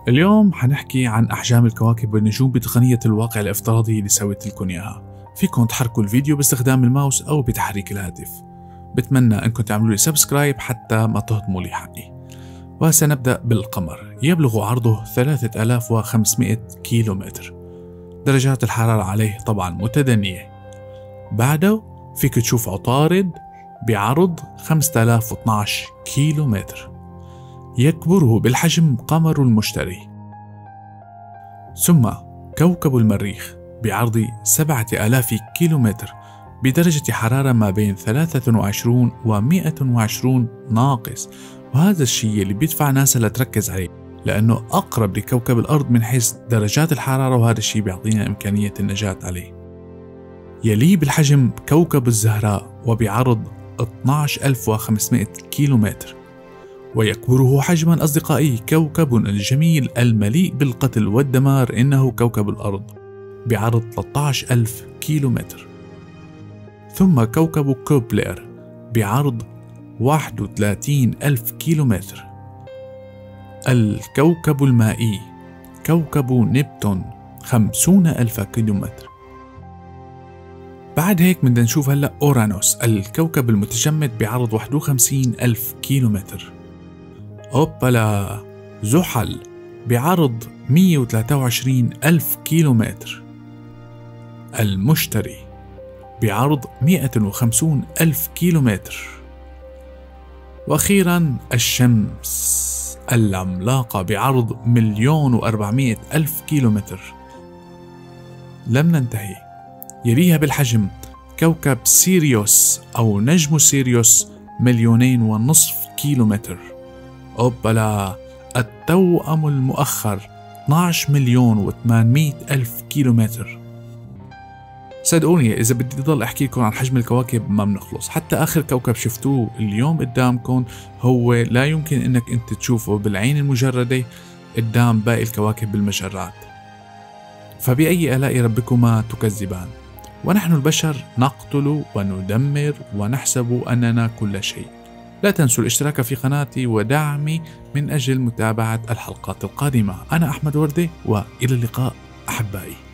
اليوم حنحكي عن أحجام الكواكب والنجوم بتقنية الواقع الافتراضي اللي سويت لكم إياها. فيكم تحركوا الفيديو باستخدام الماوس أو بتحريك الهاتف. بتمنى أنكم تعملوا لي سبسكرايب حتى ما تهضموا لي حقي. وسنبدأ بالقمر، يبلغ عرضه 3500 كيلومتر. درجات الحرارة عليه طبعا متدنية. بعده فيك تشوف عطارد بعرض 5012 كيلومتر، يكبره بالحجم قمر المشتري. ثم كوكب المريخ بعرض 7000 كيلومتر بدرجة حرارة ما بين 23 و 120 ناقص، وهذا الشيء اللي بيدفع ناسا لتركز عليه لأنه أقرب لكوكب الأرض من حيث درجات الحرارة، وهذا الشيء بيعطينا إمكانية النجاة عليه. يليه بالحجم كوكب الزهراء وبعرض 12500 كيلومتر، ويكبره حجما أصدقائي كوكبنا الجميل المليء بالقتل والدمار، إنه كوكب الأرض بعرض 13000 كيلومتر. ثم كوكب كوبلر بعرض 31000 كيلومتر. الكوكب المائي كوكب نبتون 50000 كيلومتر. بعد هيك بدنا نشوف هلأ أورانوس، الكوكب المتجمد بعرض 51000 كيلومتر. أوبالا، زحل بعرض 123000 كيلومتر. المشتري بعرض 150000 كيلومتر. وأخيرا الشمس العملاقة بعرض 1,400,000 كيلومتر. لم ننتهي، يليها بالحجم كوكب سيريوس أو نجم سيريوس 2,500,000 كيلومتر. أوبالا، التوأم المؤخر 12,800,000 كيلومتر. صدقوني إذا بدي ضل أحكي لكم عن حجم الكواكب ما بنخلص. حتى آخر كوكب شفتوه اليوم قدامكم هو لا يمكن إنك أنت تشوفه بالعين المجردة قدام باقي الكواكب بالمجرات. فبأي آلاء ربكما تكذبان؟ ونحن البشر نقتل وندمر ونحسب أننا كل شيء. لا تنسوا الاشتراك في قناتي ودعمي من أجل متابعة الحلقات القادمة. أنا أحمد وردة، وإلى اللقاء أحبائي.